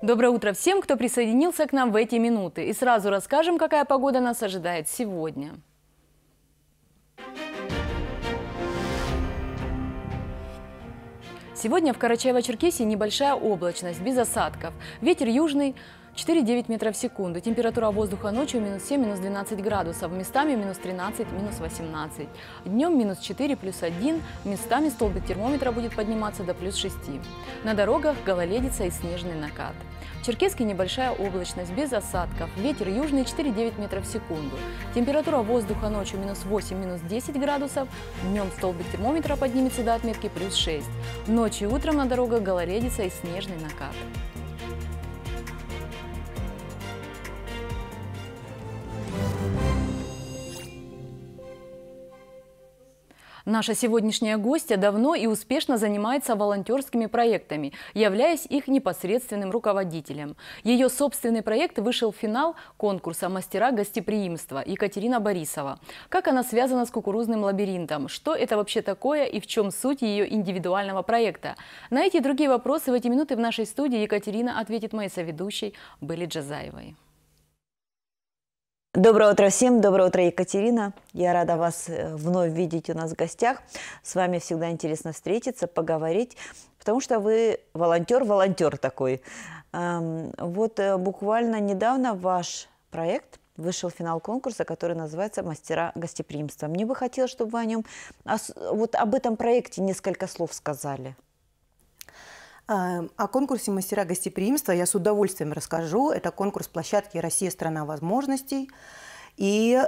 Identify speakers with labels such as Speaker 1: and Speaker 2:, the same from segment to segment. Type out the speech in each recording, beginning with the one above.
Speaker 1: Доброе утро всем, кто присоединился к нам в эти минуты. И сразу расскажем, какая погода нас ожидает сегодня. Сегодня в Карачаево-Черкесии небольшая облачность, без осадков. Ветер южный 4,9 метров в секунду. Температура воздуха ночью минус 7, минус 12 градусов. Местами минус 13, минус 18. Днем минус 4, плюс 1. Местами столбик термометра будет подниматься до плюс 6. На дорогах гололедица и снежный накат. В Черкесске небольшая облачность, без осадков. Ветер южный 4,9 метров в секунду. Температура воздуха ночью минус 8, минус 10 градусов. Днем столбик термометра поднимется до отметки плюс 6. Ночью и утром на дорогах гололедица и снежный накат. Наша сегодняшняя гостья давно и успешно занимается волонтерскими проектами, являясь их непосредственным руководителем. Ее собственный проект вышел в финал конкурса «Мастера гостеприимства» Екатерина Борисова. Как она связана с кукурузным лабиринтом? Что это вообще такое и в чем суть ее индивидуального проекта? На эти и другие вопросы в эти минуты в нашей студии Екатерина ответит моей соведущей Белле Джазаевой.
Speaker 2: Доброе утро всем, доброе утро, Екатерина. Я рада вас вновь видеть у нас в гостях. С вами всегда интересно встретиться, поговорить, потому что вы волонтер такой. Вот буквально недавно ваш проект вышел в финал конкурса, который называется «Мастера гостеприимства». Мне бы хотелось, чтобы вы вот об этом проекте несколько слов сказали.
Speaker 3: О конкурсе «Мастера гостеприимства» я с удовольствием расскажу. Это конкурс площадки «Россия – страна возможностей». И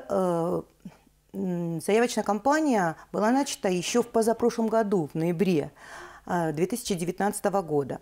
Speaker 3: заявочная кампания была начата еще в позапрошлом году, в ноябре 2019 года.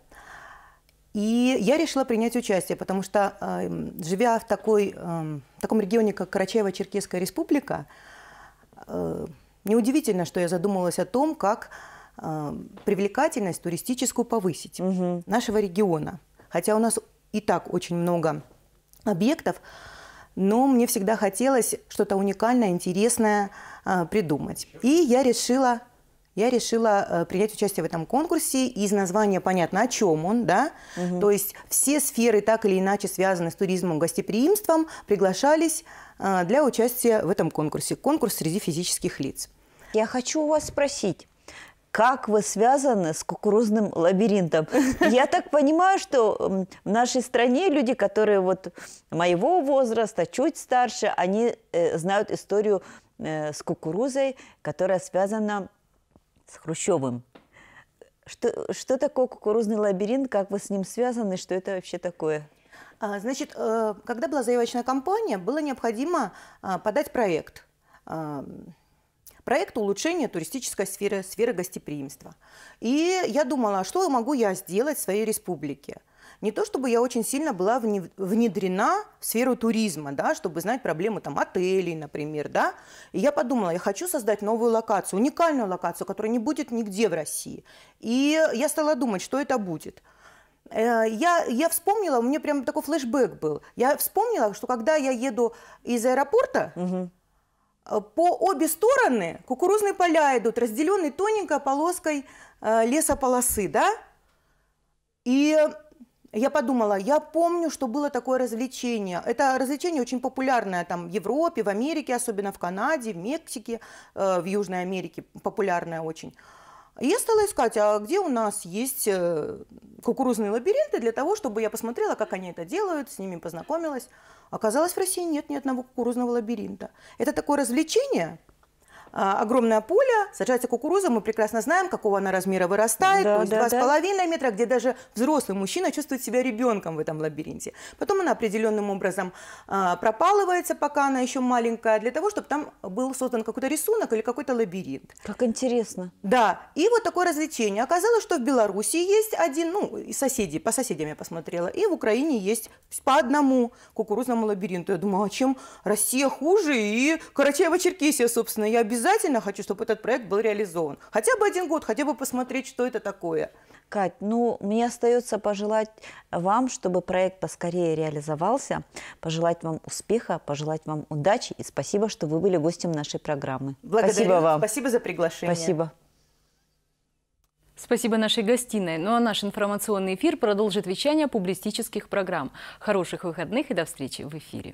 Speaker 3: И я решила принять участие, потому что, живя в таком регионе, как Карачаево-Черкесская республика, неудивительно, что я задумалась о том, как привлекательность туристическую повысить нашего региона. Хотя у нас и так очень много объектов, но мне всегда хотелось что-то уникальное, интересное придумать. И я решила принять участие в этом конкурсе. Из названия понятно, о чем он, да? То есть все сферы, так или иначе связанные с туризмом, гостеприимством, приглашались для участия в этом конкурсе. Конкурс среди физических лиц.
Speaker 2: Я хочу у вас спросить, как вы связаны с кукурузным лабиринтом? Я так понимаю, что в нашей стране люди, которые вот моего возраста, чуть старше, они знают историю с кукурузой, которая связана с Хрущевым. Что такое кукурузный лабиринт, как вы с ним связаны, что это вообще такое?
Speaker 3: Значит, когда была заявочная кампания, было необходимо подать проект. Проект улучшения туристической сферы гостеприимства. И я думала, что могу я сделать в своей республике. Не то чтобы я очень сильно была внедрена в сферу туризма, да, чтобы знать проблемы там, отелей, например. Да. И я подумала, я хочу создать новую локацию, уникальную локацию, которая не будет нигде в России. И я стала думать, что это будет. Я вспомнила, у меня прям такой флешбэк был. Я вспомнила, что когда я еду из аэропорта, по обе стороны кукурузные поля идут, разделенные тоненькой полоской лесополосы, да? И я подумала, я помню, что было такое развлечение. Это развлечение очень популярное там в Европе, в Америке, особенно в Канаде, в Мексике, в Южной Америке популярное очень. И я стала искать, а где у нас есть кукурузные лабиринты для того, чтобы я посмотрела, как они это делают, с ними познакомилась. Оказалось, в России нет ни одного кукурузного лабиринта. Это такое развлечение. Огромное поле, сажается кукуруза, мы прекрасно знаем, какого она размера вырастает, то есть 2,5 метра, где даже взрослый мужчина чувствует себя ребенком в этом лабиринте. Потом она определенным образом пропалывается, пока она еще маленькая, для того, чтобы там был создан какой-то рисунок или какой-то лабиринт.
Speaker 2: Как интересно.
Speaker 3: Да, и вот такое развлечение. Оказалось, что в Беларуси есть один, и по соседям я посмотрела, и в Украине есть по одному кукурузному лабиринту. Я думала, а чем Россия хуже, и Карачаево-Черкесия, собственно, я обязательно хочу, чтобы этот проект был реализован. Хотя бы 1 год, хотя бы посмотреть, что это такое.
Speaker 2: Кать, ну, мне остается пожелать вам, чтобы проект поскорее реализовался, пожелать вам успеха, пожелать вам удачи и спасибо, что вы были гостем нашей программы.
Speaker 3: Благодарю.
Speaker 2: Спасибо вам.
Speaker 3: Спасибо за приглашение.
Speaker 2: Спасибо.
Speaker 1: Спасибо нашей гостиной. Ну а наш информационный эфир продолжит вещание публицистических программ. Хороших выходных и до встречи в эфире.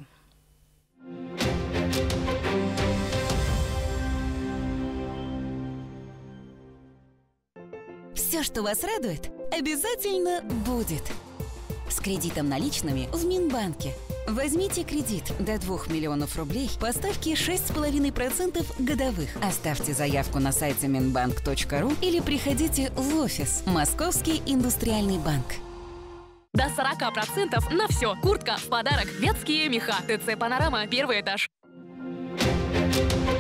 Speaker 4: Все, что вас радует, обязательно будет. С кредитом наличными в Минбанке. Возьмите кредит до 2 миллионов рублей по ставке 6,5% годовых. Оставьте заявку на сайте minbank.ru или приходите в офис Московский индустриальный банк.
Speaker 5: До 40% на все. Куртка в подарок. Вятские меха. ТЦ «Панорама». Первый этаж.